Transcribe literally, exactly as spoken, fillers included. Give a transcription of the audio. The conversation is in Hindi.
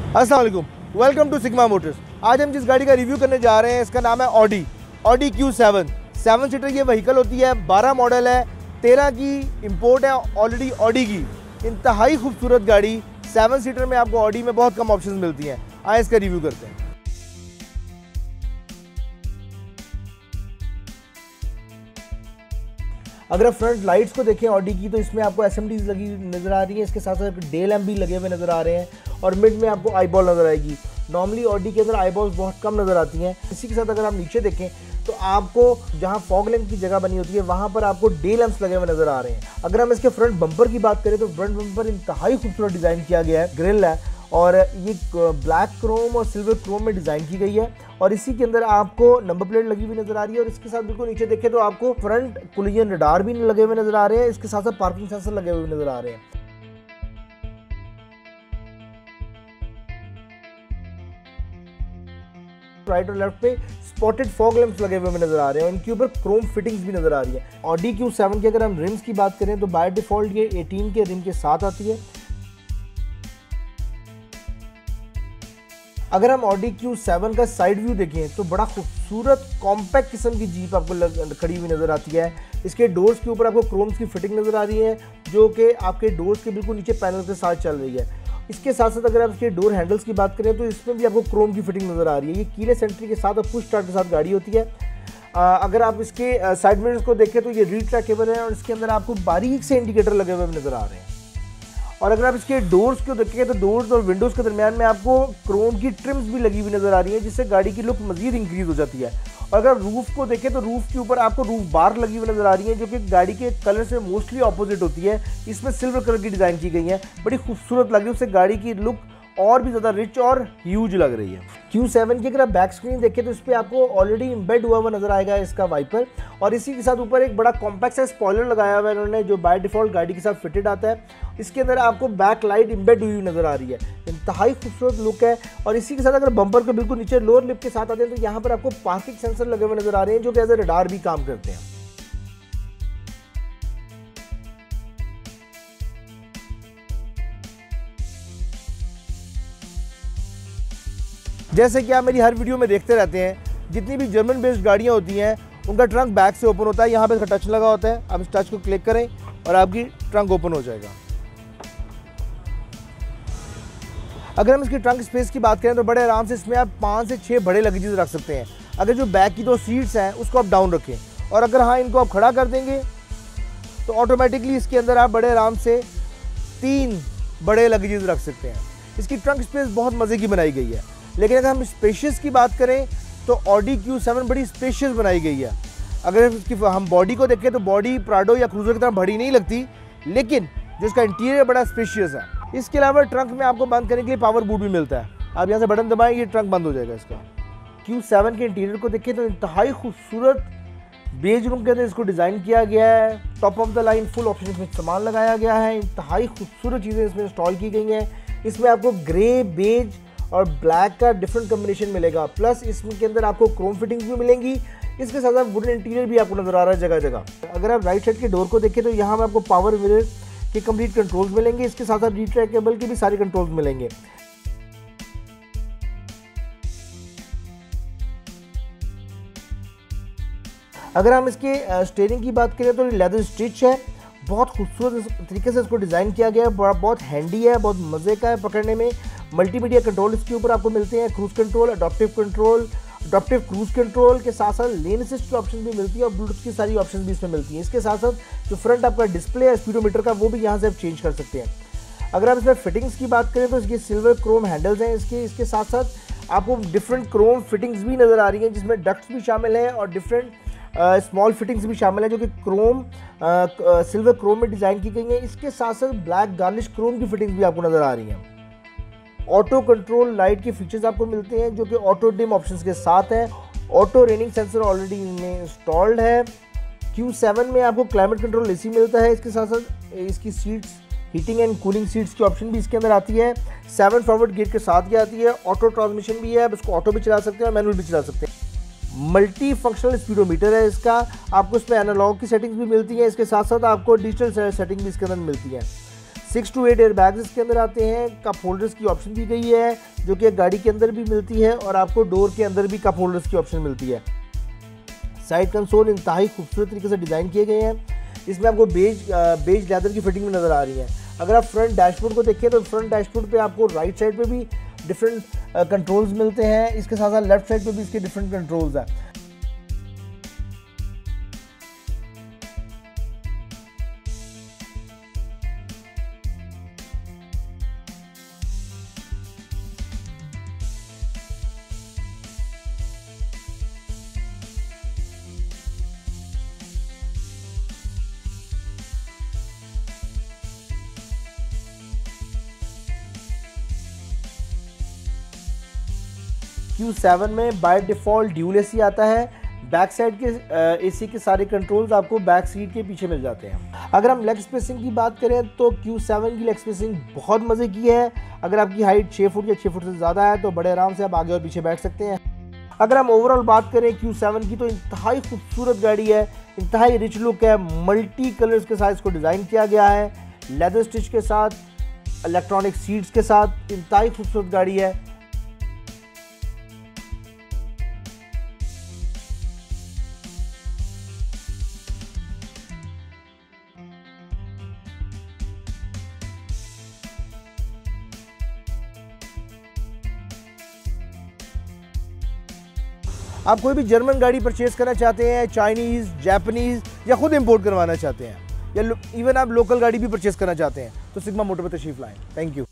अस्सलाम वालेकुम, वेलकम टू सिग्मा मोटर्स। आज हम जिस गाड़ी का रिव्यू करने जा रहे हैं इसका नाम है Audi Audi Q seven. Seven seater ये व्हीकल होती है, बारह मॉडल है, तेरह की इंपोर्ट है ऑलरेडी ऑडी की। इंतहाई खूबसूरत गाड़ी, सेवन सीटर में आपको ऑडी में बहुत कम ऑप्शंस मिलती हैं। आए इसका रिव्यू करते हैं। अगर आप फ्रंट लाइट्स को देखें ऑडी की, तो इसमें आपको एसएमडीज लगी नज़र आ रही है, इसके साथ साथ डे लैम्प भी लगे हुए नज़र आ रहे हैं और मिड में आपको आई बॉल नज़र आएगी। नॉर्मली ऑडी के अंदर आई बॉल्स बहुत कम नज़र आती हैं। इसी के साथ अगर आप नीचे देखें तो आपको जहां फॉग लैम्प की जगह बनी होती है वहां पर आपको डे लैम्प्स लगे हुए नज़र आ रहे हैं। अगर हम इसके फ्रंट बम्पर की बात करें तो फ्रंट बम्पर इंतहाई खूबसूरत डिज़ाइन किया गया है, ग्रिल है और ये ब्लैक क्रोम और सिल्वर क्रोम में डिज़ाइन की गई है और इसी के अंदर आपको नंबर प्लेट लगी हुई नजर आ रही है। और इसके साथ बिल्कुल नीचे देखें तो आपको फ्रंट कोलिजन रडार भी लगे हुए नजर आ रहे हैं, इसके साथ साथ पार्किंग सेंसर लगे हुए नजर आ रहे हैं। राइट और लेफ्ट पे स्पॉटेड फॉग लैंप्स लगे हुए नजर आ रहे हैं और इनके ऊपर क्रोम फिटिंग्स भी नजर आ रही है। ऑडी क्यू सेवन की अगर हम रिम्स की बात करें तो बाय डिफॉल्ट ये अठारह के रिम के साथ आती है। अगर हम ऑडी क्यू सेवन का साइड व्यू देखें तो बड़ा खूबसूरत कॉम्पैक्ट किस्म की जीप आपको खड़ी हुई नजर आती है। इसके डोर्स के ऊपर आपको क्रोम्स की फिटिंग नजर आ रही है जो कि आपके डोर्स के बिल्कुल नीचे पैनल के साथ चल रही है। इसके साथ साथ अगर आप इसके डोर हैंडल्स की बात करें तो इसमें भी आपको क्रोम की फिटिंग नजर आ रही है। ये कीलेस एंट्री के साथ और पुश स्टार्ट के साथ गाड़ी होती है। आ, अगर आप इसके साइड मिरर्स को देखें तो ये रिट्रैक्टेबल है और इसके अंदर आपको बारीक से इंडिकेटर लगे हुए नजर आ रहे हैं। और अगर आप इसके डोर्स को देखें तो डोर्स और विंडोज़ के दरमियान में आपको क्रोम की ट्रिम्स भी लगी हुई नजर आ रही है जिससे गाड़ी की लुक मजीद इंक्रीज हो जाती है। और अगर रूफ को देखें तो रूफ के ऊपर आपको रूफ बार लगी हुई नजर आ रही है जो कि गाड़ी के कलर से मोस्टली ऑपोजिट होती है। इसमें सिल्वर कलर की डिज़ाइन की गई है, बड़ी खूबसूरत लग रही है, उससे गाड़ी की लुक और भी ज़्यादा रिच और ह्यूज लग रही है। क्यू सेवन की अगर आप बैक स्क्रीन देखें तो इस पर आपको ऑलरेडी एम्बेड हुआ हुआ नजर आएगा इसका वाइपर और इसी के साथ ऊपर एक बड़ा कॉम्पैक्ट सा स्पॉइलर लगाया हुआ है इन्होंने जो बाय डिफॉल्ट गाड़ी के साथ फिटेड आता है। इसके अंदर आपको बैक लाइट एम्बेड हुई नजर आ रही है, इंतहाई खूबसूरत लुक है। और इसी के साथ अगर बम्पर के बिल्कुल नीचे लोअर लिप के साथ आते हैं तो यहाँ पर आपको पार्किंग सेंसर लगे हुए नजर आ रहे हैं जो कि एज ए रडार भी काम करते हैं। जैसे कि आप मेरी हर वीडियो में देखते रहते हैं, जितनी भी जर्मन बेस्ड गाड़ियां होती हैं उनका ट्रंक बैक से ओपन होता है। यहाँ पे इसका टच लगा होता है, आप इस टच को क्लिक करें और आपकी ट्रंक ओपन हो जाएगा। अगर हम इसकी ट्रंक स्पेस की बात करें तो बड़े आराम से इसमें आप पाँच से छः बड़े लगेजेस रख सकते हैं। अगर जो बैक की दो सीट्स हैं उसको आप डाउन रखें और अगर हाँ इनको आप खड़ा कर देंगे तो ऑटोमेटिकली इसके अंदर आप बड़े आराम से तीन बड़े लगेजेस रख सकते हैं। इसकी ट्रंक स्पेस बहुत मज़े की बनाई गई है। लेकिन अगर हम स्पेशियस की बात करें तो ऑडी क्यू सेवन बड़ी स्पेशियस बनाई गई है। अगर इसकी हम बॉडी को देखें तो बॉडी प्राडो या क्रूजर की तरह बड़ी नहीं लगती, लेकिन जो इसका इंटीरियर बड़ा स्पेशियस है। इसके अलावा ट्रंक में आपको बंद करने के लिए पावर बूट भी मिलता है, आप यहाँ से बटन दबाएं ये ट्रंक बंद हो जाएगा इसका। क्यू सेवन के इंटीरियर को देखें तो इंतहाई खूबसूरत बेज रूम के अंदर इसको डिज़ाइन किया गया है। Top of the line full option में सामान लगाया गया है, इंतहाई खूबसूरत चीज़ें इसमें इंस्टॉल की गई हैं। इसमें आपको ग्रे, बेज और ब्लैक का डिफरेंट कॉम्बिनेशन मिलेगा, प्लस इसमें के अंदर आपको क्रोम फिटिंग्स भी मिलेंगी। इसके साथ साथ वुडन इंटीरियर भी आपको नजर आ रहा है जगह जगह। अगर आप राइट साइड के डोर को देखें तो यहाँ पर आपको पावर मिरर के कंप्लीट कंट्रोल्स मिलेंगे, इसके साथ साथ रिट्रैक्टेबल के भी सारे कंट्रोल्स मिलेंगे। अगर हम इसके स्टीयरिंग की बात करें तो लेदर स्टिच है, बहुत खूबसूरत तरीके से इसको डिज़ाइन किया गया है, बहुत हैंडी है, बहुत मज़े का है पकड़ने में। मल्टीमीडिया कंट्रोल इसके ऊपर आपको मिलते हैं, cruise control, adaptive control, adaptive cruise control के साथ साथ लेन असिस्ट की ऑप्शन भी मिलती है और ब्लूटूथ की सारी ऑप्शन भी इसमें मिलती हैं। इसके साथ साथ जो फ्रंट आपका डिस्प्ले है स्पीडोमीटर का वो भी यहाँ से आप चेंज कर सकते हैं। अगर आप इसमें फिटिंग्स की बात करें तो इसके सिल्वर क्रोम हैंडल्स हैं इसके इसके साथ साथ आपको डिफरेंट क्रोम फिटिंग्स भी नज़र आ रही हैं जिसमें डक्ट्स भी शामिल हैं और डिफरेंट स्मॉल फिटिंग्स भी शामिल है जो कि क्रोम सिल्वर क्रोम में डिज़ाइन की गई हैं। इसके साथ साथ ब्लैक गार्निश क्रोम की फिटिंग्स भी आपको नज़र आ रही हैं। ऑटो कंट्रोल लाइट के फीचर्स आपको मिलते हैं जो कि ऑटो डिम ऑप्शंस के साथ है। ऑटो रेनिंग सेंसर ऑलरेडी इनमें इंस्टॉल्ड है। क्यू सेवन में आपको क्लाइमेट कंट्रोल एसी मिलता है, इसके साथ साथ इसकी seats heating and cooling seats की ऑप्शन भी इसके अंदर आती है। सेवन फॉरवर्ड गियर के साथ ये आती है। ऑटो ट्रांसमिशन भी है, आप इसको ऑटो भी चला सकते हैं और मैनुअल भी चला सकते हैं। मल्टी फंक्शनल स्पीडोमीटर है इसका, आपको इसमें एनालॉग की सेटिंग्स भी मिलती है, इसके साथ साथ आपको डिजिटल सेटिंग भी इसके अंदर मिलती है। Six to eight air bags इसके अंदर आते हैं। कप होल्डर्स की ऑप्शन दी गई है जो कि गाड़ी के अंदर भी मिलती है और आपको डोर के अंदर भी कप होल्डर्स की ऑप्शन मिलती है। साइड कंसोल इंतहाई खूबसूरत तरीके से डिज़ाइन किए गए हैं। इसमें आपको बेज बेज लेदर की फिटिंग में नज़र आ रही है। अगर आप फ्रंट डैशबोर्ड को देखें तो फ्रंट डैशबोर्ड पे आपको राइट साइड पे भी डिफरेंट कंट्रोल्स मिलते हैं। इसके साथ साथ लेफ्ट साइड पे भी इसके डिफरेंट कंट्रोल्स हैं। क्यू सेवन में बाय डिफ़ॉल्ट ड्यूल एसी आता है। बैक साइड के एसी के सारे कंट्रोल्स आपको बैक सीट के पीछे मिल जाते हैं। अगर हम लेग स्पेसिंग की बात करें तो क्यू सेवन की लेग स्पेसिंग बहुत मज़े की है। अगर आपकी हाइट छः फुट या छः फुट से ज़्यादा है तो बड़े आराम से आप आगे और पीछे बैठ सकते हैं। अगर हम ओवरऑल बात करें क्यू सेवन की तो इंतहाई खूबसूरत गाड़ी है, इंतहाई रिच लुक है। मल्टी कलर्स के साथ इसको डिज़ाइन किया गया है, लेदर स्टिच के साथ, इलेक्ट्रॉनिक सीट्स के साथ। इंतहाई खूबसूरत गाड़ी है। आप कोई भी जर्मन गाड़ी परचेज करना चाहते हैं, चाइनीज़, जापानीज़ या खुद इंपोर्ट करवाना चाहते हैं, या इवन आप लोकल गाड़ी भी परचेज करना चाहते हैं तो सिग्मा मोटर पर तशरीफ लाएं। Thank you.